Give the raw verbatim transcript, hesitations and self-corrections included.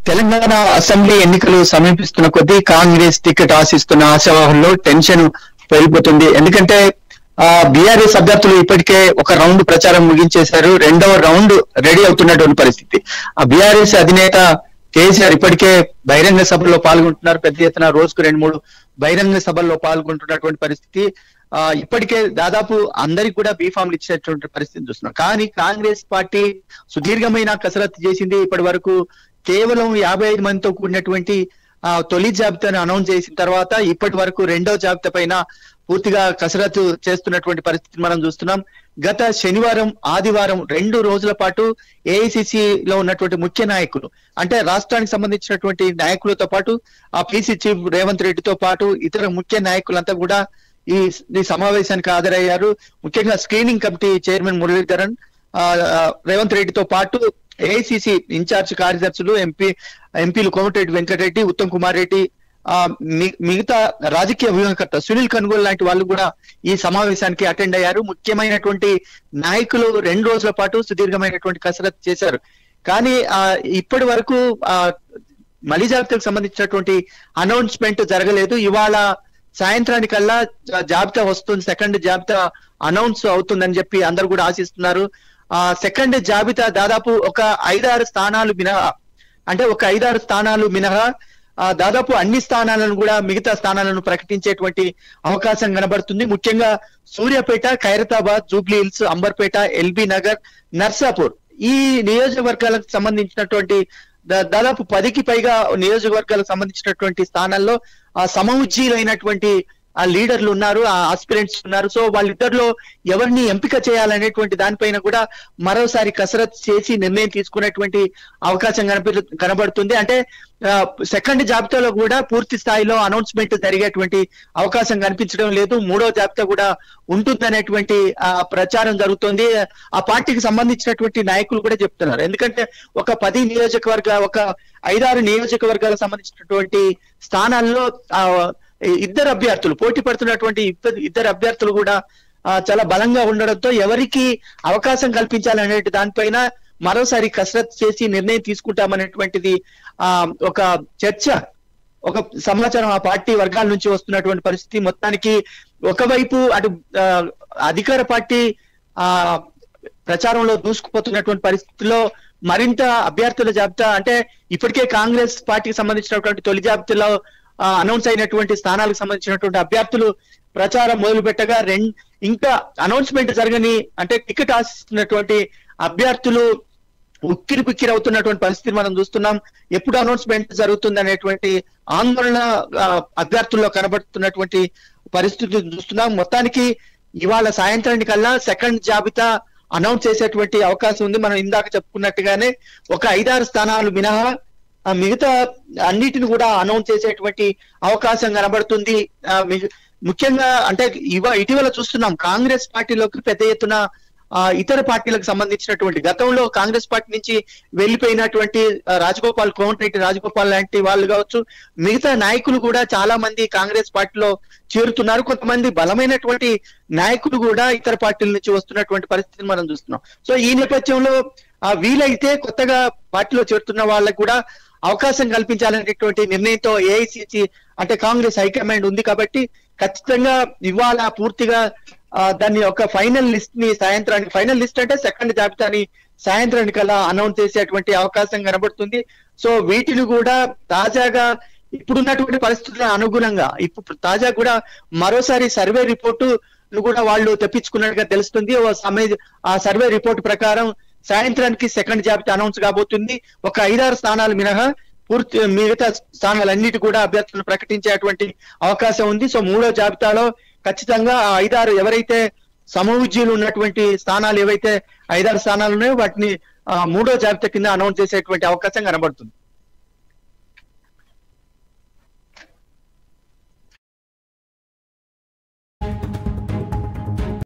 Telangana assembly ఎన్నికలు సమీపిస్తున్న కొద్దీ కాంగ్రెస్ టికెట్ ఆశిస్తున్న ఆశావాహంలో టెన్షన్ పెరిగిపోతుంది. ఎందుకంటే ఆ బీఆర్ఎస్ అభ్యర్థులు ఇప్పటికే ఒక రౌండ్ ప్రచారం ముగించేశారు, రెండవ రౌండ్ రెడీ అవుతున్నటువంటి పరిస్థితి. ఆ బీఆర్ఎస్ అధినేత కేసీఆర్ ఇప్పటికే బహిరంగ సభల్లో పాల్గొంటున్నారు, పెద్ద ఎత్తున రోజుకు రెండు మూడు బహిరంగ సభల్లో పాల్గొంటున్నటువంటి పరిస్థితి. ఆ ఇప్పటికే దాదాపు అందరికి కూడా బీఫామ్లు ఇచ్చేటువంటి పరిస్థితి చూస్తున్నాం. కానీ కాంగ్రెస్ పార్టీ సుదీర్ఘమైన కసరత్తు చేసింది. ఇప్పటి వరకు కేవలం యాభై ఐదు మందితో కూడినటువంటి ఆ తొలి జాబితాను అనౌన్స్ చేసిన తర్వాత ఇప్పటి వరకు రెండో జాబితా పైన పూర్తిగా కసరత్తు చేస్తున్నటువంటి పరిస్థితిని మనం చూస్తున్నాం. గత శనివారం ఆదివారం రెండు రోజుల పాటు ఏఐసిసి లో ఉన్నటువంటి ముఖ్య నాయకులు అంటే రాష్ట్రానికి సంబంధించినటువంటి నాయకులతో పాటు ఆ పీసీ చీఫ్ రేవంత్ రెడ్డితో పాటు ఇతర ముఖ్య నాయకులంతా కూడా ఈ ఈ సమావేశానికి హాజరయ్యారు. ముఖ్యంగా స్క్రీనింగ్ కమిటీ చైర్మన్ మురళీధరన్ ఆ రేవంత్ రెడ్డితో పాటు ఏఐసిసి ఇన్ఛార్జ్ కార్యదర్శులు ఎంపీ ఎంపీలు కోమటిరెడ్డి వెంకటరెడ్డి, ఉత్తమ్ కుమార్ రెడ్డి, ఆ మిగతా రాజకీయ వ్యూహకర్త సునీల్ కనుగోలు లాంటి వాళ్ళు కూడా ఈ సమావేశానికి అటెండ్ అయ్యారు. ముఖ్యమైనటువంటి నాయకులు రెండు రోజుల పాటు సుదీర్ఘమైనటువంటి కసరత్తు చేశారు. కానీ ఆ ఇప్పటి వరకు ఆ మలి జాబితాకు సంబంధించినటువంటి అనౌన్స్మెంట్ జరగలేదు. ఇవాళ సాయంత్రానికల్లా జాబితా వస్తుంది, సెకండ్ జాబితా అనౌన్స్ అవుతుందని చెప్పి అందరు కూడా ఆశిస్తున్నారు. ఆ సెకండ్ జాబితా దాదాపు ఒక ఐదారు స్థానాలు మినహా అంటే ఒక ఐదారు స్థానాలు మినహా దాదాపు అన్ని స్థానాలను కూడా మిగతా స్థానాలను ప్రకటించేటువంటి అవకాశం కనబడుతుంది. ముఖ్యంగా సూర్యాపేట, ఖైరతాబాద్, జూబ్లీ హిల్స్, అంబర్పేట, ఎల్బీ నగర్, నర్సాపూర్ ఈ నియోజకవర్గాలకు సంబంధించినటువంటి దాదాపు పదికి పైగా నియోజకవర్గాలకు సంబంధించినటువంటి స్థానాల్లో ఆ సమవుజ్జీలైనటువంటి ఆ లీడర్లు ఉన్నారు, ఆ ఆస్పిరెంట్స్ ఉన్నారు. సో వాళ్ళిద్దరిలో ఎవరిని ఎంపిక చేయాలనేటువంటి దానిపైన కూడా మరోసారి కసరత్తు చేసి నిర్ణయం తీసుకునేటువంటి అవకాశం కనప కనబడుతుంది. అంటే సెకండ్ జాబితాలో కూడా పూర్తి స్థాయిలో అనౌన్స్మెంట్ జరిగేటువంటి అవకాశం కనిపించడం లేదు. మూడో జాబితా కూడా ఉంటుందనేటువంటి ఆ ప్రచారం జరుగుతుంది. ఆ పార్టీకి సంబంధించినటువంటి నాయకులు కూడా చెప్తున్నారు. ఎందుకంటే ఒక పది నియోజకవర్గ ఒక ఐదారు నియోజకవర్గాలకు సంబంధించినటువంటి స్థానాల్లో ఆ ఇద్దరు అభ్యర్థులు పోటీ పడుతున్నటువంటి ఇద్దరు అభ్యర్థులు కూడా చాలా బలంగా ఉండడంతో ఎవరికి అవకాశం కల్పించాలనే దానిపైన మరోసారి కసరత్తు చేసి నిర్ణయం తీసుకుంటామనేటువంటిది ఆ ఒక చర్చ, ఒక సమాచారం ఆ పార్టీ వర్గాల నుంచి వస్తున్నటువంటి పరిస్థితి. మొత్తానికి ఒకవైపు అటు అధికార పార్టీ ఆ ప్రచారంలో దూసుకుపోతున్నటువంటి పరిస్థితిలో మరింత అభ్యర్థుల జాబితా అంటే ఇప్పటికే కాంగ్రెస్ పార్టీకి సంబంధించినటువంటి తొలి జాబితాలో అనౌన్స్ అయినటువంటి స్థానాలకు సంబంధించినటువంటి అభ్యర్థులు ప్రచారం మొదలు పెట్టగా రెండు ఇంకా అనౌన్స్మెంట్ జరగని అంటే టికెట్ ఆశిస్తున్నటువంటి అభ్యర్థులు ఉక్కిరి పిక్కిరి అవుతున్నటువంటి పరిస్థితి మనం చూస్తున్నాం. ఎప్పుడు అనౌన్స్మెంట్ జరుగుతుంది అనేటువంటి ఆందోళన అభ్యర్థుల్లో కనబడుతున్నటువంటి పరిస్థితి చూస్తున్నాం. మొత్తానికి ఇవాళ సాయంత్రానికల్లా సెకండ్ జాబితా అనౌన్స్ చేసేటువంటి అవకాశం ఉంది. మనం ఇందాక చెప్పుకున్నట్టుగానే ఒక ఐదారు స్థానాలు మినహా మిగతా అన్నిటిని కూడా అనౌన్స్ చేసేటువంటి అవకాశం కనబడుతుంది. ముఖ్యంగా అంటే ఇవ ఇటీవల చూస్తున్నాం కాంగ్రెస్ పార్టీలోకి పెద్ద ఎత్తున ఆ ఇతర పార్టీలకు సంబంధించినటువంటి గతంలో కాంగ్రెస్ పార్టీ నుంచి వెళ్లిపోయినటువంటి రాజగోపాల్, కోమటిరెడ్డి రాజగోపాల్ లాంటి వాళ్ళు కావచ్చు, మిగతా నాయకులు కూడా చాలా మంది కాంగ్రెస్ పార్టీలో చేరుతున్నారు. కొంతమంది బలమైనటువంటి నాయకులు కూడా ఇతర పార్టీల నుంచి వస్తున్నటువంటి పరిస్థితిని మనం చూస్తున్నాం. సో ఈ నేపథ్యంలో ఆ వీలైతే కొత్తగా పార్టీలో చేరుతున్న వాళ్ళకు కూడా అవకాశం కల్పించాలనేటువంటి నిర్ణయంతో ఏఐసిసి అంటే కాంగ్రెస్ హైకమాండ్ ఉంది. కాబట్టి ఖచ్చితంగా ఇవాళ పూర్తిగా ఆ దాన్ని ఒక ఫైనల్ లిస్ట్ ని సాయంత్రానికి ఫైనల్ లిస్ట్ అంటే సెకండ్ జాబితాని సాయంత్రానికల్లా అనౌన్స్ చేసేటువంటి అవకాశం కనబడుతుంది. సో వీటిని కూడా తాజాగా ఇప్పుడున్నటువంటి పరిస్థితుల అనుగుణంగా ఇప్పుడు తాజా కూడా మరోసారి సర్వే రిపోర్టు కూడా వాళ్ళు తెప్పించుకున్నట్టుగా తెలుస్తుంది. ఆ సర్వే రిపోర్టు ప్రకారం సాయంత్రానికి సెకండ్ జాబితా అనౌన్స్ కాబోతుంది. ఒక ఐదారు స్థానాలు మినహా పూర్తి మిగతా స్థానాలన్నిటి కూడా అభ్యర్థులను ప్రకటించేటువంటి అవకాశం ఉంది. సో మూడో జాబితాలో ఖచ్చితంగా ఆ ఐదారు ఎవరైతే సమవుజ్జీలు ఉన్నటువంటి స్థానాలు ఏవైతే ఐదారు స్థానాలు ఉన్నాయో వాటిని మూడో జాబితా కింద అనౌన్స్ చేసేటువంటి అవకాశం కనబడుతుంది.